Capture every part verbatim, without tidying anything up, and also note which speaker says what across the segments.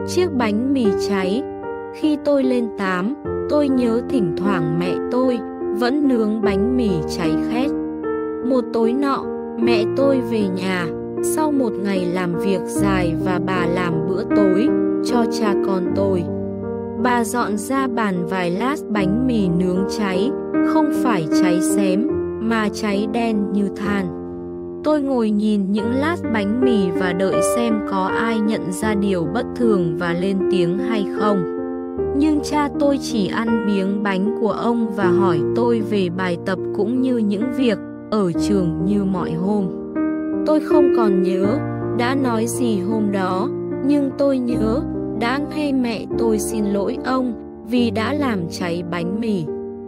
Speaker 1: chiếc bánh mì cháy. Khi tôi lên tám, tôi nhớ thỉnh thoảng mẹ tôi vẫn nướng bánh mì cháy khét. Một tối nọ, mẹ tôi về nhà sau một ngày làm việc dài và bà làm bữa tối cho cha con tôi. Bà dọn ra bàn vài lát bánh mì nướng cháy, không phải cháy xém mà cháy đen như than. Tôi ngồi nhìn những lát bánh mì và đợi xem có ai nhận ra điều bất thường và lên tiếng hay không. Nhưng cha tôi chỉ ăn miếng bánh của ông và hỏi tôi về bài tập cũng như những việc ở trường như mọi hôm. Tôi không còn nhớ đã nói gì hôm đó, nhưng tôi nhớ đã nghe mẹ tôi xin lỗi ông vì đã làm cháy bánh mì.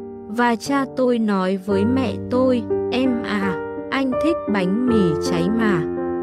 Speaker 1: Và cha tôi nói với mẹ tôi, em à, anh thích bánh mì cháy mà.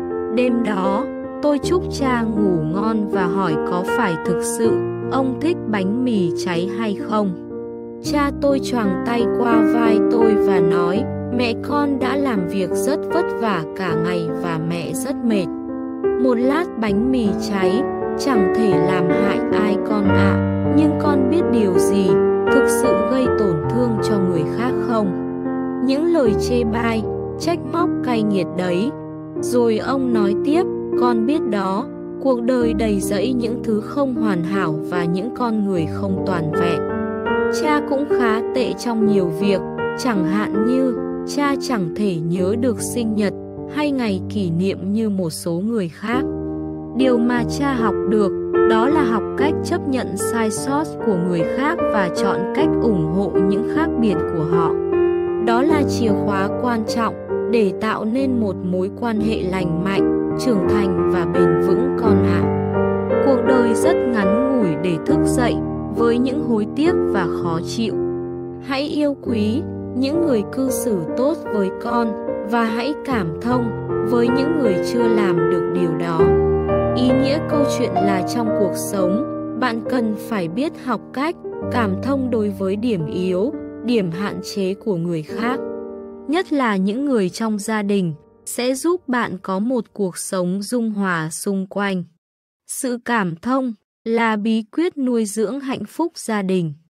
Speaker 1: Đêm đó, tôi chúc cha ngủ ngon và hỏi có phải thực sự ông thích bánh mì cháy hay không. Cha tôi choàng tay qua vai tôi và nói, mẹ con đã làm việc rất vất vả cả ngày và mẹ rất mệt. Một lát bánh mì cháy chẳng thể làm hại ai con ạ, à, nhưng con biết điều gì thực sự gây tổn thương cho người khác không? Những lời chê bai, trách móc cay nghiệt đấy. Rồi ông nói tiếp, con biết đó, cuộc đời đầy rẫy những thứ không hoàn hảo và những con người không toàn vẹn. Cha cũng khá tệ trong nhiều việc, chẳng hạn như cha chẳng thể nhớ được sinh nhật hay ngày kỷ niệm như một số người khác. Điều mà cha học được đó là học cách chấp nhận sai sót của người khác và chọn cách ủng hộ những khác biệt của họ. Đó là chìa khóa quan trọng để tạo nên một mối quan hệ lành mạnh, trưởng thành và bền vững con ạ. Cuộc đời rất ngắn ngủi để thức dậy với những hối tiếc và khó chịu. Hãy yêu quý những người cư xử tốt với con và hãy cảm thông với những người chưa làm được điều đó. Ý nghĩa câu chuyện là trong cuộc sống, bạn cần phải biết học cách cảm thông đối với điểm yếu, điểm hạn chế của người khác. Nhất là những người trong gia đình, sẽ giúp bạn có một cuộc sống dung hòa xung quanh. Sự cảm thông là bí quyết nuôi dưỡng hạnh phúc gia đình.